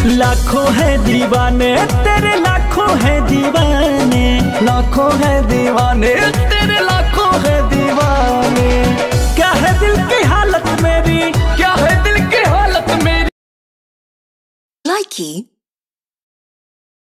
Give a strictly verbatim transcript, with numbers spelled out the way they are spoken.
लाखों है दीवाने तेरे, लाखों है दीवाने, लाखों है दीवाने तेरे, लाखों है दीवाने। क्या है दिल की हालत मेरी, क्या है दिल की हालत मेरी। Likey